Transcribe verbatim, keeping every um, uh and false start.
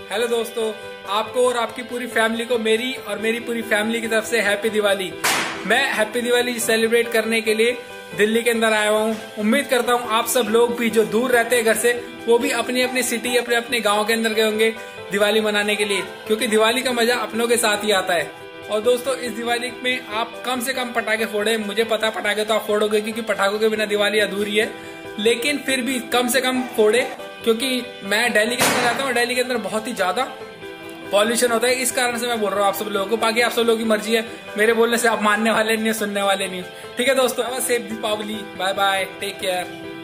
Hello दोस्तों, आपको और आपकी पूरी फैमिली को मेरी और मेरी पूरी फैमिली की तरफ से हैप्पी दिवाली। मैं हैप्पी दिवाली सेलिब्रेट करने के लिए दिल्ली के अंदर आया हूँ। उम्मीद करता हूँ आप सब लोग भी जो दूर रहते हैं घर से, वो भी अपनी अपनी सिटी अपने अपने गांव के अंदर गए होंगे दिवाली मनाने के लिए, क्योंकि दिवाली का मजा अपनों के साथ ही आता है। और दोस्तों, इस दिवाली में आप कम से कम पटाखे फोड़े। मुझे पता पटाखे तो आप फोड़ोगे, क्योंकि पटाखों के बिना दिवाली अधूरी है, लेकिन फिर भी कम से कम फोड़े, क्योंकि मैं दिल्ली के अंदर रहता हूँ। दिल्ली के अंदर बहुत ही ज्यादा पॉल्यूशन होता है, इस कारण से मैं बोल रहा हूँ आप सब लोगों को। बाकी आप सब लोगों की मर्जी है, मेरे बोलने से आप मानने वाले नहीं, सुनने वाले नहीं। ठीक है दोस्तों, safe Deepavali, bye bye, take care.